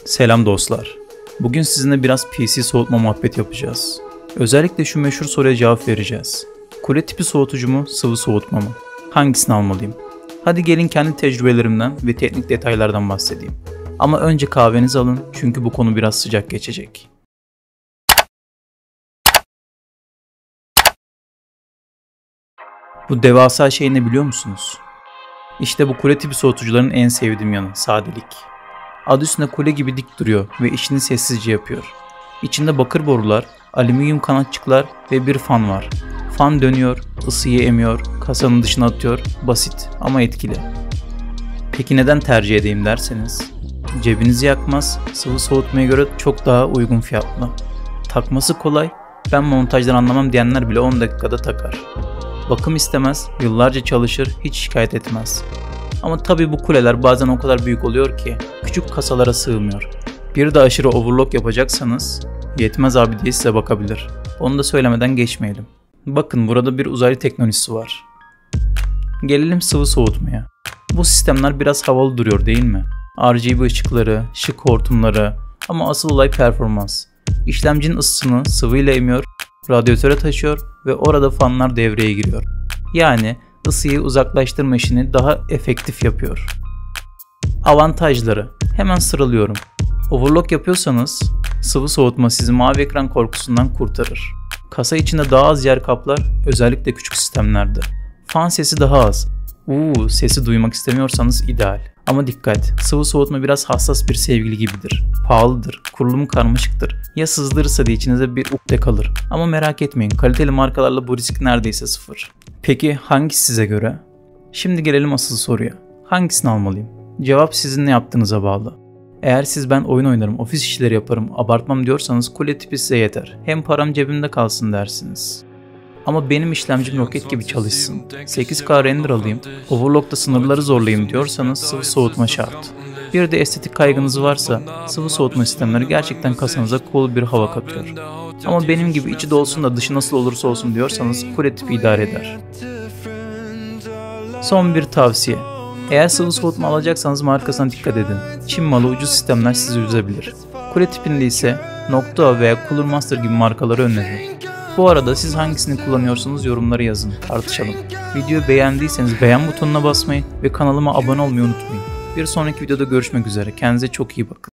Selam dostlar. Bugün sizinle biraz PC soğutma muhabbet yapacağız. Özellikle şu meşhur soruya cevap vereceğiz. Kule tipi soğutucu mu, sıvı soğutma mı? Hangisini almalıyım? Hadi gelin kendi tecrübelerimden ve teknik detaylardan bahsedeyim. Ama önce kahvenizi alın çünkü bu konu biraz sıcak geçecek. Bu devasa şey ne biliyor musunuz? İşte bu kule tipi soğutucuların en sevdiğim yanı, sadelik. Adı üstünde kule gibi dik duruyor ve işini sessizce yapıyor. İçinde bakır borular, alüminyum kanatçıklar ve bir fan var. Fan dönüyor, ısıyı emiyor, kasanın dışına atıyor, basit ama etkili. Peki neden tercih edeyim derseniz? Cebinizi yakmaz, sıvı soğutmaya göre çok daha uygun fiyatlı. Takması kolay, ben montajdan anlamam diyenler bile 10 dakikada takar. Bakım istemez, yıllarca çalışır, hiç şikayet etmez. Ama tabi bu kuleler bazen o kadar büyük oluyor ki küçük kasalara sığmıyor. Bir de aşırı overlock yapacaksanız yetmez abi diye size bakabilir. Onu da söylemeden geçmeyelim. Bakın burada bir uzaylı teknolojisi var. Gelelim sıvı soğutmaya. Bu sistemler biraz havalı duruyor değil mi? RGB ışıkları, şık hortumları ama asıl olay performans. İşlemcinin ısısını sıvıyla emiyor, radyatöre taşıyor ve orada fanlar devreye giriyor. Yani ısıyı uzaklaştırma işini daha efektif yapıyor. Avantajları hemen sıralıyorum. Overlock yapıyorsanız sıvı soğutma sizi mavi ekran korkusundan kurtarır. Kasa içinde daha az yer kaplar, özellikle küçük sistemlerde. Fan sesi daha az. Sesi duymak istemiyorsanız ideal. Ama dikkat, sıvı soğutma biraz hassas bir sevgili gibidir. Pahalıdır, kurulumu karmaşıktır. Ya sızdırırsa diye içinize bir ukde kalır. Ama merak etmeyin, kaliteli markalarla bu risk neredeyse sıfır. Peki hangisi size göre? Şimdi gelelim asıl soruya. Hangisini almalıyım? Cevap sizin ne yaptığınıza bağlı. Eğer siz ben oyun oynarım, ofis işleri yaparım, abartmam diyorsanız kule tipi size yeter. Hem param cebimde kalsın dersiniz. Ama benim işlemcim roket gibi çalışsın, 8K render alayım, overlock'ta sınırları zorlayayım diyorsanız sıvı soğutma şart. Bir de estetik kaygınız varsa sıvı soğutma sistemleri gerçekten kasanıza cool bir hava katıyor. Ama benim gibi içi dolsun da dışı nasıl olursa olsun diyorsanız kule tipi idare eder. Son bir tavsiye. Eğer sıvı soğutma alacaksanız markasına dikkat edin. Çin malı ucuz sistemler sizi üzebilir. Kule tipinde ise Noctua veya Cooler Master gibi markaları öneririm. Bu arada siz hangisini kullanıyorsunuz yorumlara yazın, tartışalım. Videoyu beğendiyseniz beğen butonuna basmayı ve kanalıma abone olmayı unutmayın. Bir sonraki videoda görüşmek üzere, kendinize çok iyi bakın.